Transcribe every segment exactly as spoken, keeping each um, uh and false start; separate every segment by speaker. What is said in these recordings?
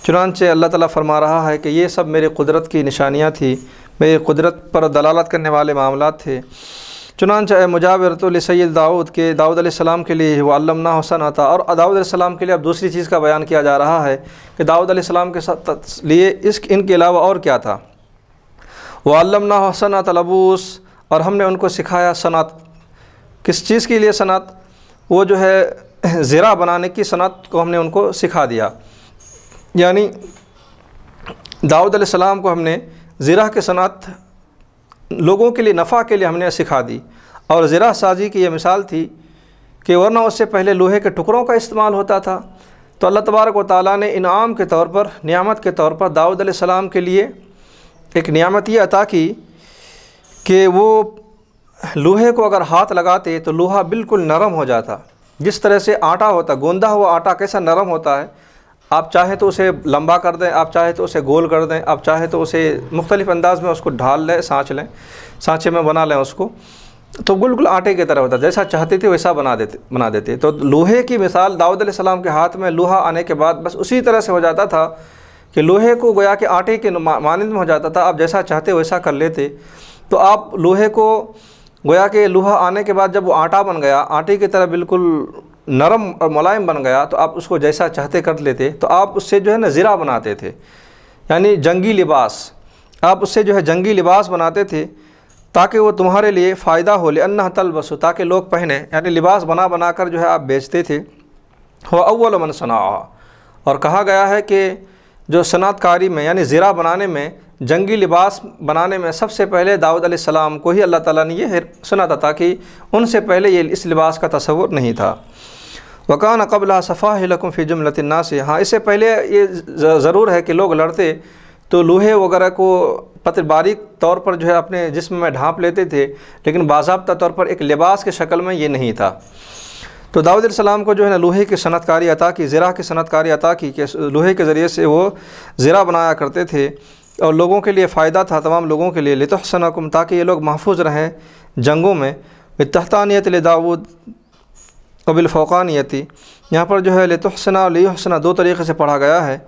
Speaker 1: چنانچہ اللہ تعالیٰ فرما رہا ہے کہ یہ سب میری قدرت کی نشانیاں تھیں، میری قدرت پر دلالت کرنے والے معاملات تھے۔ چنانچہ اے مجاورۃ لسید داؤد کہ داؤد علیہ السلام کے لیے وہ علمناہ صنعۃ، اور داؤد علیہ السلام کے لیے اب دوسری چیز کا بیان کیا جا رہا ہے کہ داؤد علیہ السلام کے ساتھ لیے اس ان کے علاوہ اور کیا تھا۔ وعلمناہ صنعۃ لبوس، اور ہم نے ان کو سکھایا صنعت، کس چیز کے لیے صنعت؟ وہ جو ہے زرہ بنانے کی صنعت کو ہم نے ان کو سکھا دیا، یعنی داؤد علیہ السلام کو ہم نے زرہ کی صنعت لوگوں کے لیے نفع کے لیے ہم نے سکھا دی۔ اور زرہ سازی کی یہ مثال تھی کہ ورنہ اس سے پہلے لوہے کے ٹکڑوں کا استعمال ہوتا تھا، تو اللہ تبارک و تعالیٰ نے انعام کے طور پر، نعمت کے طور پر داؤد علیہ السلام کے لیے ایک نعمت یہ عطا کی کہ وہ لوہے کو اگر ہاتھ لگاتے تو لوہا بالکل نرم ہو جاتا، جس طرح سے آٹا ہوتا، گوندا ہوا آٹا کیسا نرم ہوتا ہے، آپ چاہیں تو اسے لمبا کر دیں، آپ چاہیں تو اسے گول کر دیں، آپ چاہیں تو اسے مختلف انداز میں اس کو ڈھال لیں، سانچ لیں، سانچے میں بنا لیں اس کو، تو بالکل آٹے کی طرح ہوتا، جیسا چاہتے تھے ویسا بنا دیتے بنا دیتے تو لوہے کی مثال داؤد علیہ السلام کے ہاتھ میں لوہا آنے کے بعد بس اسی طرح سے ہو جاتا تھا کہ لوہے کو گویا کہ آٹے کے مانند میں ہو جاتا تھا، آپ جیسا چاہتے ویسا کر لیتے۔ تو آپ لوہے کو گویا کہ لوہا آنے کے بعد جب وہ آٹا بن گیا، آٹے کی طرح بالکل نرم اور ملائم بن گیا، تو آپ اس کو جیسا چاہتے کر لیتے، تو آپ اس سے جو ہے نا زرہ بناتے تھے، یعنی جنگی لباس، آپ اس سے جو ہے جنگی لباس بناتے تھے تاکہ وہ تمہارے لیے فائدہ ہو، لأنہ تلبسوا، تاکہ لوگ پہنیں، یعنی لباس بنا بنا کر جو ہے آپ بیچتے تھے۔ وہ اول من صنعھا، اور کہا گیا ہے کہ جو صنعت کاری میں یعنی زرہ بنانے میں، جنگی لباس بنانے میں سب سے پہلے داؤد علیہ السلام کو ہی اللہ تعالیٰ نے یہ صنعت عطا کی، ان سے پہلے یہ اس لباس کا تصور نہیں تھا۔ وَكَانَ قَبْلَهَا صَفَاحِ لَكُمْ فِي جُمْلَةِ النَّاسِ، ہاں اس سے پہلے یہ ضرور ہے کہ لوگ لڑتے تو لوہے وغیرہ کو پتہ باریک طور پر جو ہے اپنے جسم میں ڈھانپ لیتے تھے، لیکن باضابطہ طور پر ایک لباس کے شکل میں یہ نہیں تھا۔ تو داؤد علیہ السلام کو جو ہے نا لوہے کی صنعت کاری عطا کی، زرہ کی صنعت کاری عطا کی کہ لوہے کے ذریعے سے وہ زرہ بنایا کرتے تھے، اور لوگوں کے لیے فائدہ تھا، تمام لوگوں کے لیے، لِتُحْصِنَكُمْ، تاکہ یہ لوگ محفوظ رہیں جنگوں میں، بِالتَّحْتَانِيَةِ لِدَاؤد وَبِالْفَوْقَانِيَةِ، یہاں پر جو ہے لِتُحْصِنَ اور لِيُحْصِنَ دو طریقے سے پڑھا گیا ہے۔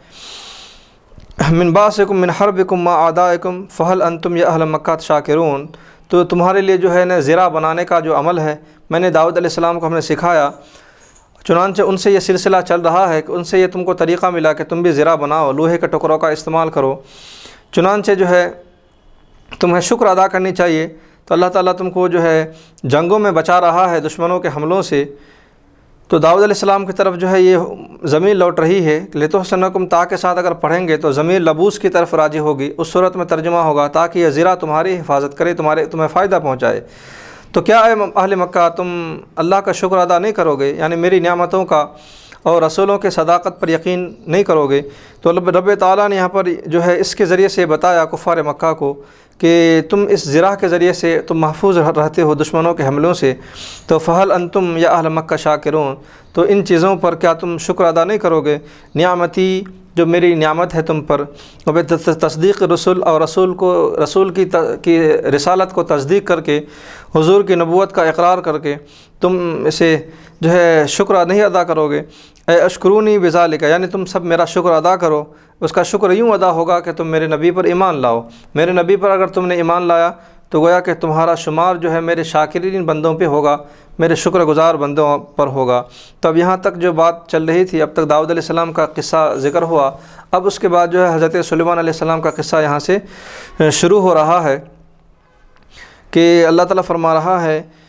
Speaker 1: من باسکم من حربکم ما اعدائکم فہل انتم یا اہل مکہ شاکرون، تو تمہارے لیے جو ہے نا زرہ بنانے کا جو عمل ہے میں نے داؤد علیہ السلام کو ہم نے سکھایا، چنانچہ ان سے یہ سلسلہ چل رہا ہے کہ ان سے یہ تم کو طریقہ ملا کہ تم بھی زرہ بناؤ، لوہے کے ٹکڑوں کا استعمال کرو، چنانچہ جو ہے تمہیں شکر ادا کرنی چاہیے۔ تو اللہ تعالیٰ تم کو جو ہے جنگوں میں بچا رہا ہے دشمنوں کے حملوں سے، تو داؤد علیہ السلام کی طرف جو ہے یہ ضمیر لوٹ رہی ہے، لِتُحْصِنَكُمْ، تا کے ساتھ اگر پڑھیں گے تو ضمیر لبوس کی طرف راجع ہوگی، اس صورت میں ترجمہ ہوگا تاکہ یہ زرہ تمہاری حفاظت کرے، تمہارے تمہیں فائدہ پہنچائے۔ تو کیا اے اہل مکہ تم اللہ کا شکر ادا نہیں کرو گے، یعنی میری نعمتوں کا اور رسولوں کے صداقت پر یقین نہیں کرو گے؟ تو رب تعالیٰ نے یہاں پر جو ہے اس کے ذریعے سے بتایا کفار مکہ کو کہ تم اس زرہ کے ذریعے سے تم محفوظ رہتے ہو دشمنوں کے حملوں سے، تو فہل انتم یا اہل مکہ شاکرون، تو ان چیزوں پر کیا تم شکر ادا نہیں کرو گے؟ نعمتی، جو میری نعمت ہے تم پر، اور تصدیق رسول، اور رسول کو رسول کی کی رسالت کو تصدیق کر کے، حضور کی نبوت کا اقرار کر کے تم اسے جو ہے شکر نہیں ادا کرو گے۔ اے اشکرونی بذالک، یعنی تم سب میرا شکر ادا کرو، اس کا شکر یوں ادا ہوگا کہ تم میرے نبی پر ایمان لاؤ، میرے نبی پر اگر تم نے ایمان لایا تو گویا کہ تمہارا شمار جو ہے میرے شاکرین بندوں پہ ہوگا، میرے شکر گزار بندوں پر ہوگا۔ تو اب یہاں تک جو بات چل رہی تھی، اب تک داؤد علیہ السلام کا قصہ ذکر ہوا، اب اس کے بعد جو ہے حضرت سلیمان علیہ السلام کا قصہ یہاں سے شروع ہو رہا ہے کہ اللہ تعالیٰ فرما رہا ہے